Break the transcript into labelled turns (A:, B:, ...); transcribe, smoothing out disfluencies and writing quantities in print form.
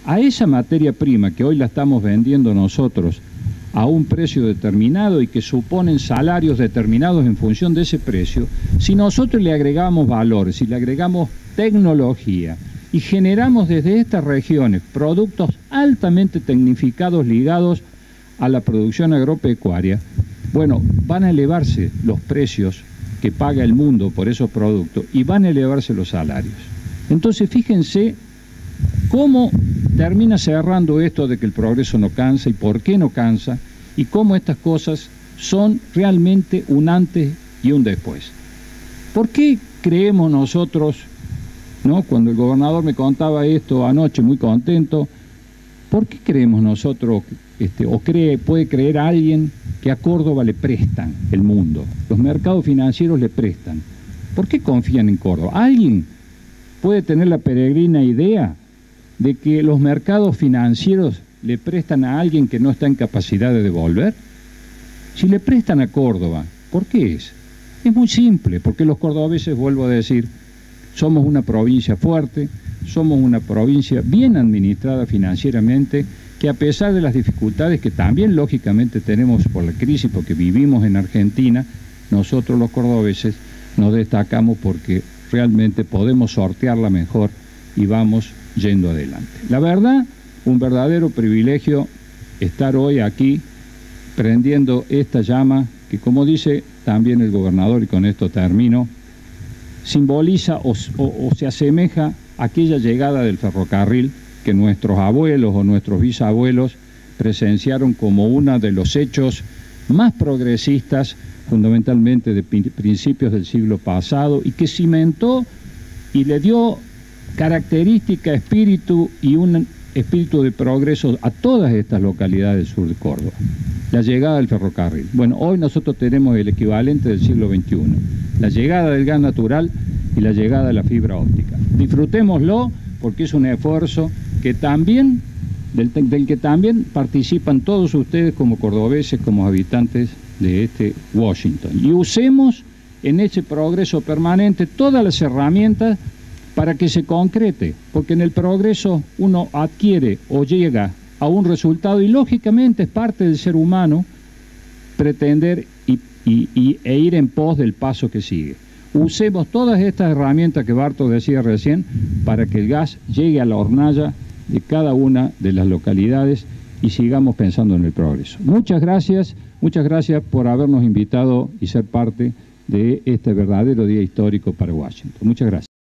A: a esa materia prima que hoy la estamos vendiendo nosotros a un precio determinado y que suponen salarios determinados en función de ese precio, si nosotros le agregamos valores, si le agregamos tecnología y generamos desde estas regiones productos altamente tecnificados ligados a la producción agropecuaria, bueno, van a elevarse los precios que paga el mundo por esos productos y van a elevarse los salarios. Entonces, fíjense cómo termina cerrando esto de que el progreso no cansa y por qué no cansa y cómo estas cosas son realmente un antes y un después. ¿Por qué creemos nosotros, ¿no? Cuando el gobernador me contaba esto anoche muy contento, ¿por qué creemos nosotros, puede creer alguien que a Córdoba le prestan el mundo? Los mercados financieros le prestan. ¿Por qué confían en Córdoba? ¿Alguien puede tener la peregrina idea de que los mercados financieros le prestan a alguien que no está en capacidad de devolver? Si le prestan a Córdoba, ¿por qué es? Es muy simple, porque los cordobeses, vuelvo a decir, somos una provincia fuerte, somos una provincia bien administrada financieramente, que a pesar de las dificultades que también lógicamente tenemos por la crisis, porque vivimos en Argentina, nosotros los cordobeses nos destacamos porque realmente podemos sortearla mejor y vamos yendo adelante. La verdad, un verdadero privilegio estar hoy aquí prendiendo esta llama que, como dice también el gobernador, y con esto termino, simboliza o se asemeja a aquella llegada del ferrocarril que nuestros abuelos o nuestros bisabuelos presenciaron como uno de los hechos más progresistas, fundamentalmente de principios del siglo pasado, y que cimentó y le dio característica, espíritu y un espíritu de progreso a todas estas localidades del sur de Córdoba. La llegada del ferrocarril. Bueno, hoy nosotros tenemos el equivalente del siglo XXI, la llegada del gas natural y la llegada de la fibra óptica. Disfrutémoslo porque es un esfuerzo que también, del que también participan todos ustedes como cordobeses, como habitantes de este Washington. Y usemos en ese progreso permanente todas las herramientas para que se concrete, porque en el progreso uno adquiere o llega a un resultado y lógicamente es parte del ser humano pretender e ir en pos del paso que sigue. Usemos todas estas herramientas que Bartos decía recién para que el gas llegue a la hornalla de cada una de las localidades y sigamos pensando en el progreso. Muchas gracias por habernos invitado y ser parte de este verdadero día histórico para Washington. Muchas gracias.